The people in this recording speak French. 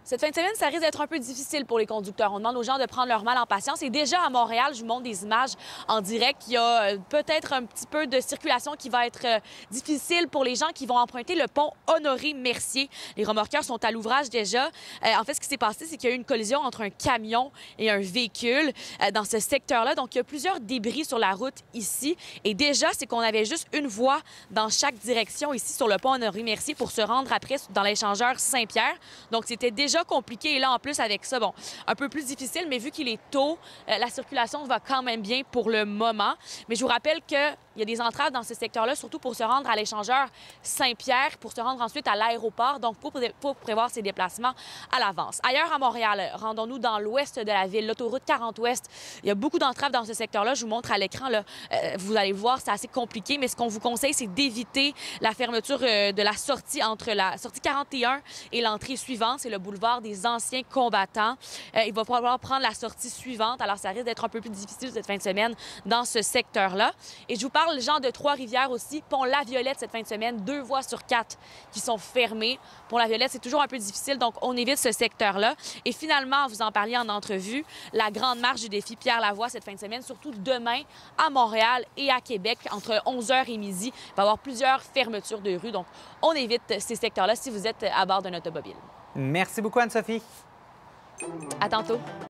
Cette fin de semaine, ça risque d'être un peu difficile pour les conducteurs. On demande aux gens de prendre leur mal en patience. Et déjà, à Montréal, je vous montre des images en direct. Il y a peut-être un petit peu de circulation qui va être difficile pour les gens qui vont emprunter le pont Honoré-Mercier. Les remorqueurs sont à l'ouvrage déjà. En fait, ce qui s'est passé, c'est qu'il y a eu une collision entre un camion et un véhicule dans ce secteur-là. Donc, il y a plusieurs débris sur la route ici. Et déjà, c'est qu'on avait juste une voie dans chaque direction ici sur le pont Honoré-Mercier pour se rendre après dans l'échangeur Saint-Pierre. Donc, c'était déjà compliqué. Et là, en plus, avec ça, bon, un peu plus difficile, mais vu qu'il est tôt, la circulation va quand même bien pour le moment. Mais je vous rappelle qu'il y a des entraves dans ce secteur-là, surtout pour se rendre à l'échangeur Saint-Pierre, pour se rendre ensuite à l'aéroport. Donc, pour prévoir ses déplacements à l'avance. Ailleurs à Montréal, rendons-nous dans l'ouest de la ville, l'autoroute 40 Ouest. Il y a beaucoup d'entraves dans ce secteur-là. Je vous montre à l'écran, là, vous allez voir, c'est assez compliqué, mais ce qu'on vous conseille, c'est d'éviter la fermeture de la sortie entre la sortie 41 et l'entrée suivante. C'est le boulevard des anciens combattants. Il va falloir prendre la sortie suivante. Alors, ça risque d'être un peu plus difficile cette fin de semaine dans ce secteur-là. Et je vous parle, gens de Trois-Rivières aussi, pont La Violette cette fin de semaine, 2 voies sur 4 qui sont fermées. Pont La Violette, c'est toujours un peu difficile, donc on évite ce secteur-là. Et finalement, vous en parliez en entrevue, la grande marche du défi Pierre Lavoie cette fin de semaine, surtout demain à Montréal et à Québec, entre 11h et midi. Il va y avoir plusieurs fermetures de rues, donc on évite ces secteurs-là si vous êtes à bord d'un automobile. Merci beaucoup, Anne-Sophie. À tantôt.